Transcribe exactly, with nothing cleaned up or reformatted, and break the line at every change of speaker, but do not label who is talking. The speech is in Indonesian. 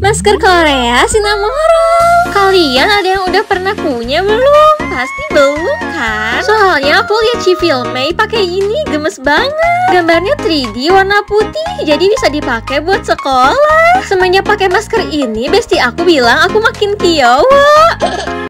Masker Korea Cinnamoroll. Kalian ada yang udah pernah punya belum? Pasti belum kan? Soalnya aku lihat Civil May pakai ini, gemes banget. Gambarnya tiga D warna putih, jadi bisa dipakai buat sekolah. Semenjak pakai masker ini, bestie aku bilang aku makin kiowo.